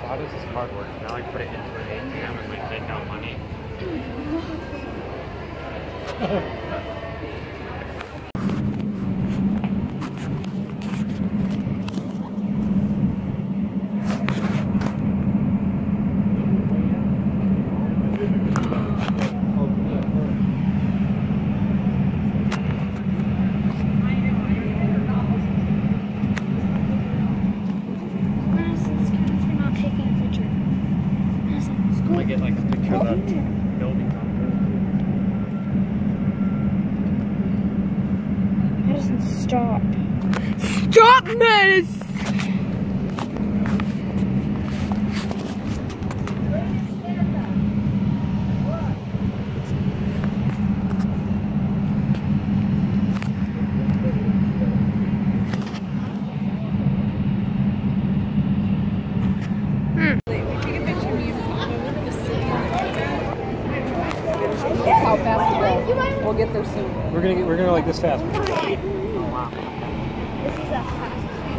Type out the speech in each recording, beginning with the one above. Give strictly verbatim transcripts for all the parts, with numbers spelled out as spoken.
how does this card work? Can I like put it into an A T M and like take out money? I get like a picture of that building. It doesn't stop. Stop this! How fast we go. We'll get there soon. We're gonna get, we're gonna go like this fast. This is a fast.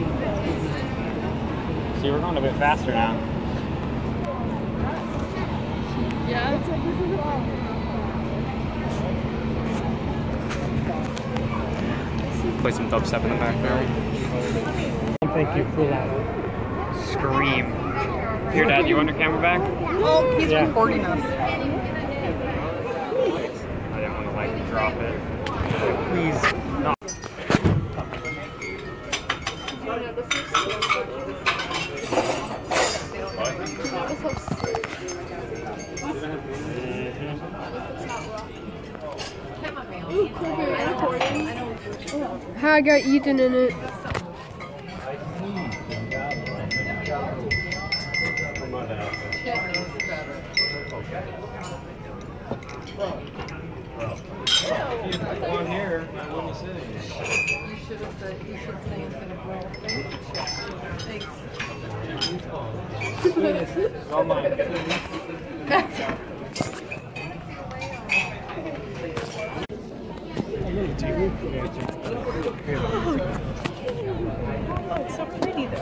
See, we're going a bit faster now. Yeah. Play some dubstep in the back there. Thank you for that. Scream. Here, Dad, you want your camera back? Oh, he's Yeah. recording us. I didn't want to like drop it. Please. No. I got Ethan in it. One here, I wouldn't say. You should have said, you should say instead of roll. Thanks. All mine. Oh, it's so pretty though.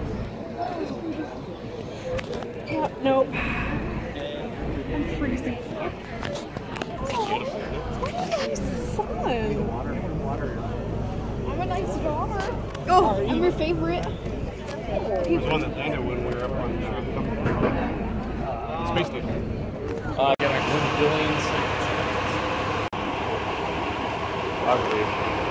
Yeah, nope. I'm freezing. Fun. I'm a nice daughter. Oh, I'm your favorite. It was one that landed when we were up on the space station. Uh, yeah, like one billions. Ugly.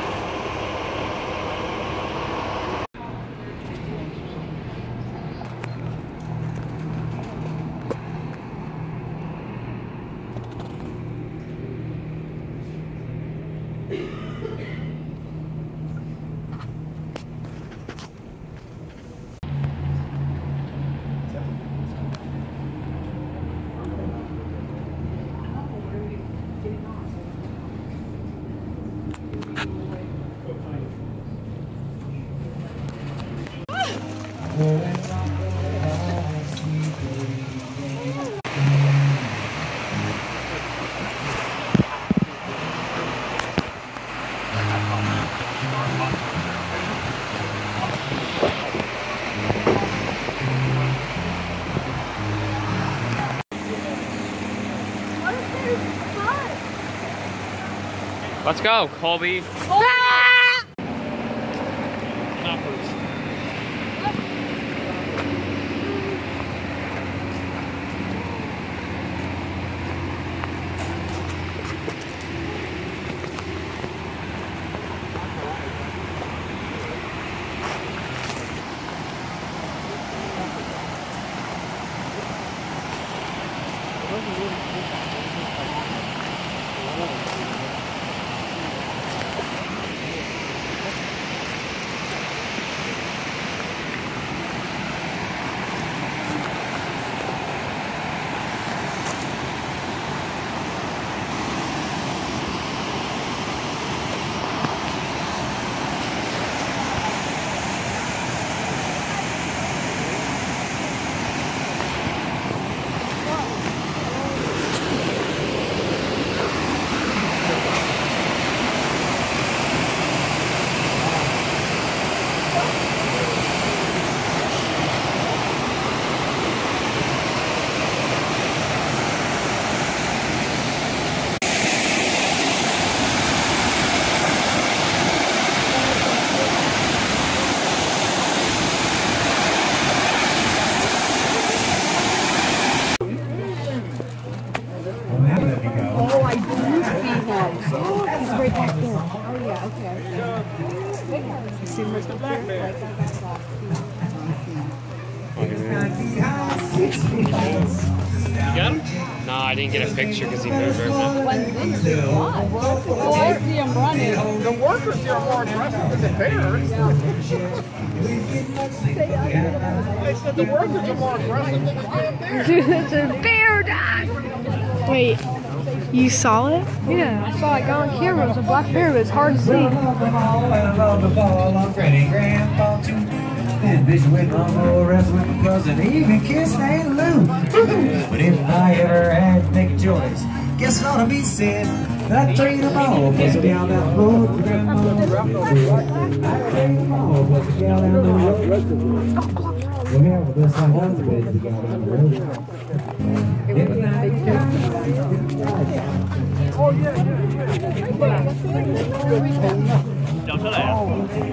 Let's go, Colby. Ah! You got him? No, I didn't get a picture because he moved right now. Oh, I see him running. The workers here are more aggressive than the bears. They said the workers are more aggressive than the bears. Dude, it's a bear dog. Wait, you saw it? Yeah, I saw it on camera. It was a black bear, but it's hard to see. And bitch with Uncle, rest with my cousin, even kiss Aunt Lou. But if I ever had to make a choice, guess it ought to be said that I trade them all, plus a gal down the road for grandma. I trade them all, plus a gal down the road. Well, yeah, well, that's not one of the beds we got down the road. Oh, yeah, yeah, yeah. Don't tell that.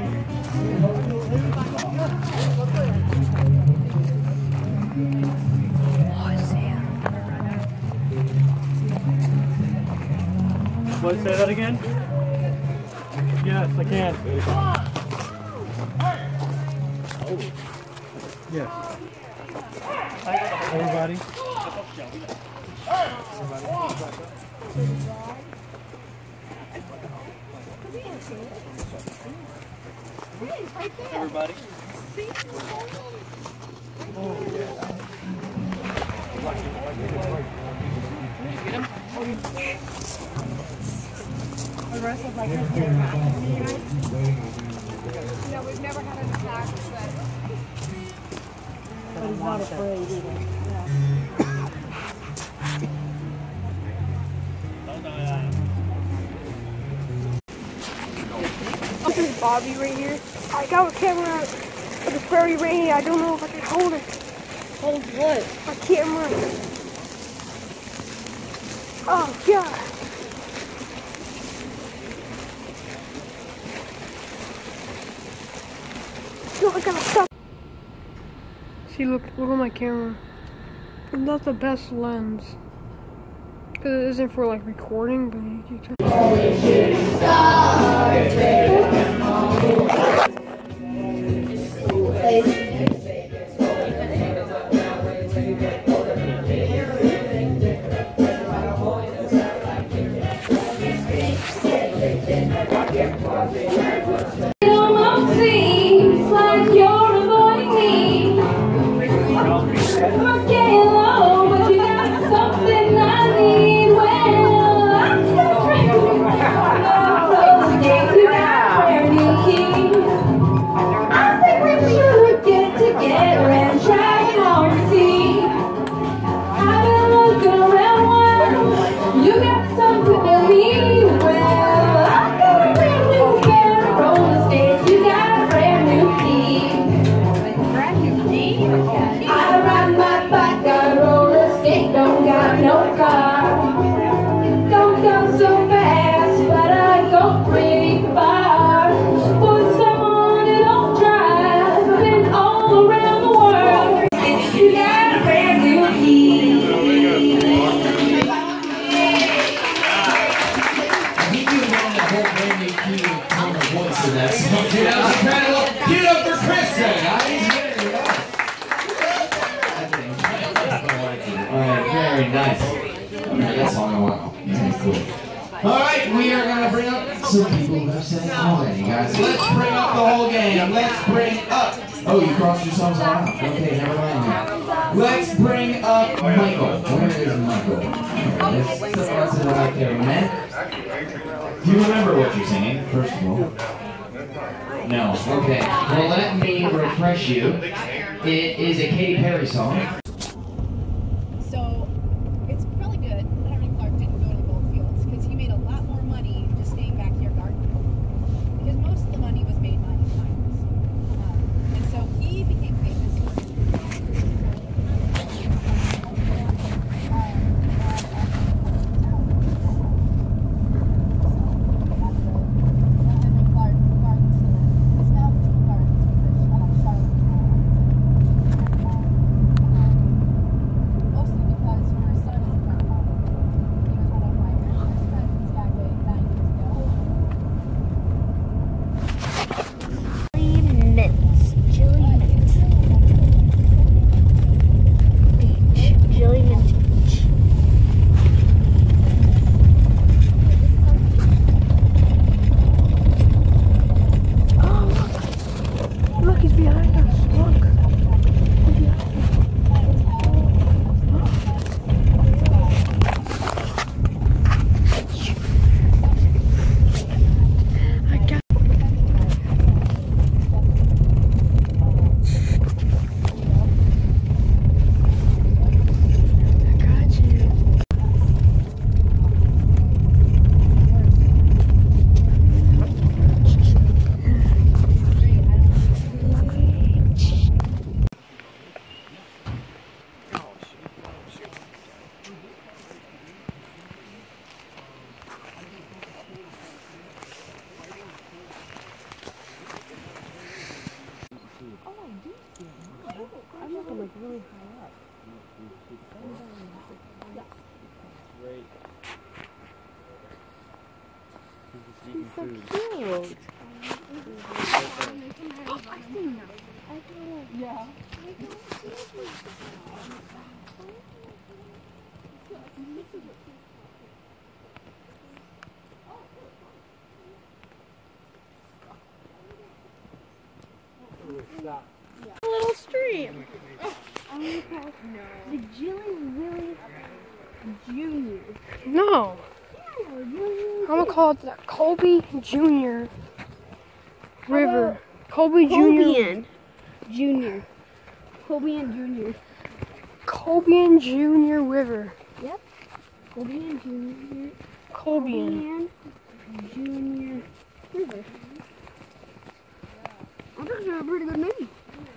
What, say that again? Yes, I can. Yes. Everybody. Everybody. The rest of like his hair. No, we've never had an attack, but, but he's not afraid either. This is Bobby right here. I got a camera, but it's very rainy. I don't know if I can hold it. Hold what? My camera. Oh, God. No, I gotta stop. See, look, look at my camera. It's not the best lens. Because it isn't for like recording, but you can Very nice. Okay, that's all I want. Okay, cool. Alright, we are going to bring up some people who have said already, guys. Let's bring up the whole game. Let's bring up... Oh, you crossed yourselves out. Okay, never mind that. Let's bring up Michael. Where is Michael? Let's put it out there, man. Do you remember what you're singing, first of all? No. Okay. Well, let me refresh you. It is a Katy Perry song. Oh, I do see it. I'm looking like really high up. Great. He's so cute. Oh, I've seen that. Yeah. A little stream. I'm gonna call it the Jilly Willy Junior. No. I'm gonna call it the Colby Junior River. Colby Junior Colbian Junior. Colbian Junior. Colbian Junior River. Yep. Colbian Junior. Colbian. Colbian Junior River. I think it's a pretty good name.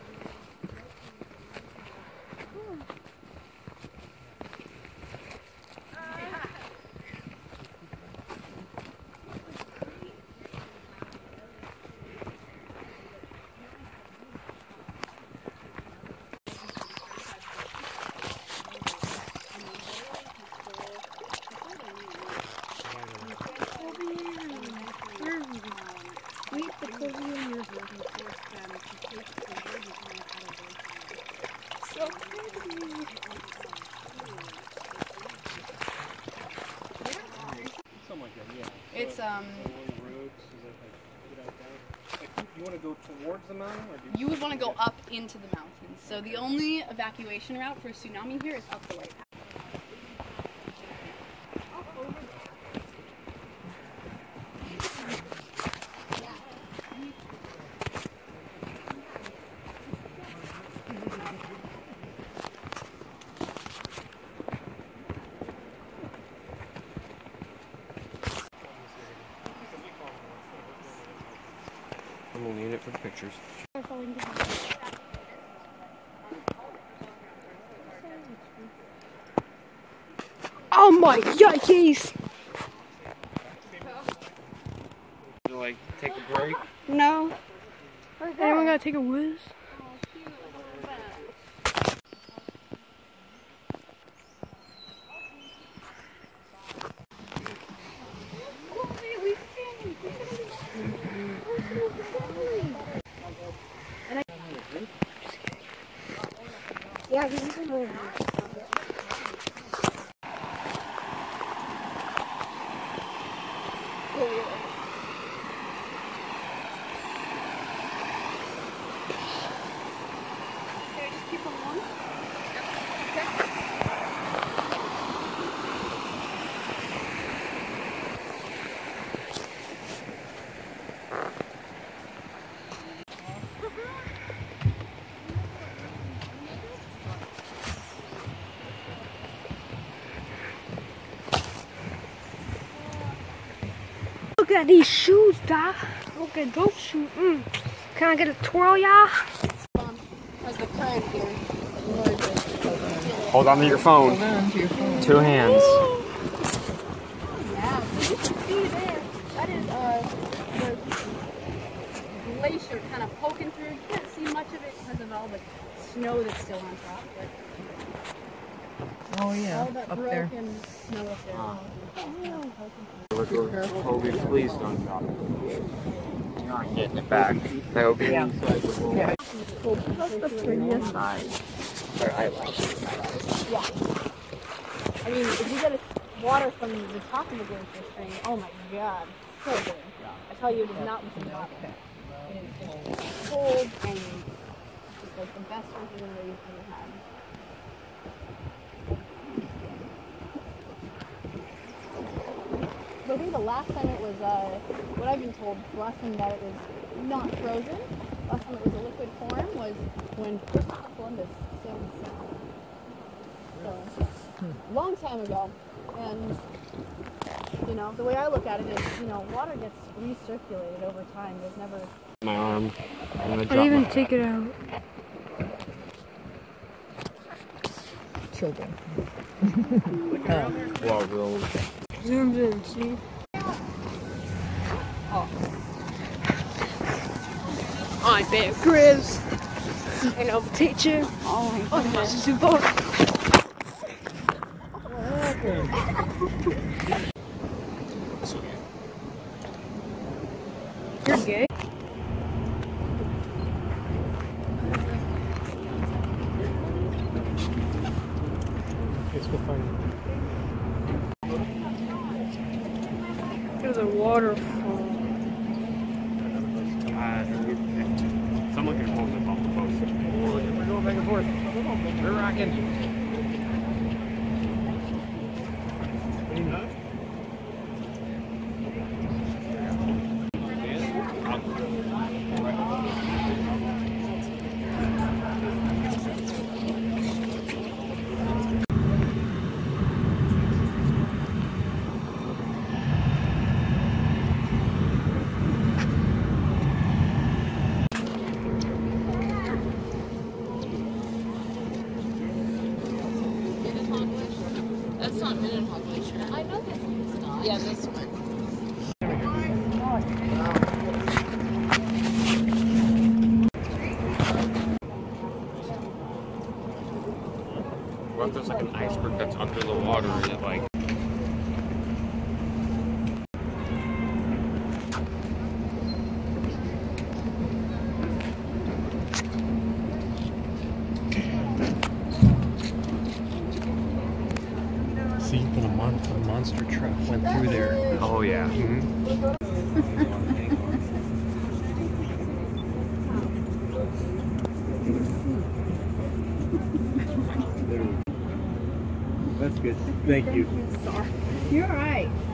Meet the Colbian River. So pretty. Something like that, yeah. It's um. Along the roads, is that like, get out there? Like, you want to go towards the mountain, or do you? You would want to go up into the mountains. So the only evacuation route for a tsunami here is up the right path. I'm gonna need it for the pictures. Oh my yikes! Like, take a break. No. Anyone gotta take a whiz? Yeah, he's in Look at these shoes, Doc. Look at those shoes. Mm. Can I get a twirl, y'all? Has the current here. Hold on to your phone. Two hands. Yeah, so you can see there. That is uh, the glacier kind of poking through. You can't see much of it because of all the snow that's still on top. But Oh yeah, all that up broken there. snow up there. Ah. Kobe, please don't drop it. You're not getting it back. That would be Yeah. Yeah. That's the prettiest side. Or eyelashes. Yeah. I mean, if you get a water from the top of the glacier stream, oh my god, so good. I tell you, it is not within water. It is just cold and just like the best drinking water you've ever had. So I think the last time it was, uh, what I've been told, the last time that it was not frozen, last time it was a liquid form was when Christopher Columbus sailed the Sound. So, long time ago. And, you know, the way I look at it is, you know, water gets recirculated over time. There's never... My arm. I'm gonna I drop even my... take it out. Children. Whoa, real... Zooms in, see? Oh. I bet Grizz. And I'll teach you. Oh my Oh, goodness. this is too far. You're gay. Let's go find it. There's a waterfall. Uh, someone can hold it off the post. We're going back and forth. We're rocking. That's not Mendenhall Glacier. I know this one's not. Yeah, this one. What if there's like an iceberg that's under the water and it like See, when a, mon a monster truck went through there. oh yeah. Mm-hmm. That's good. Thank you. You're right.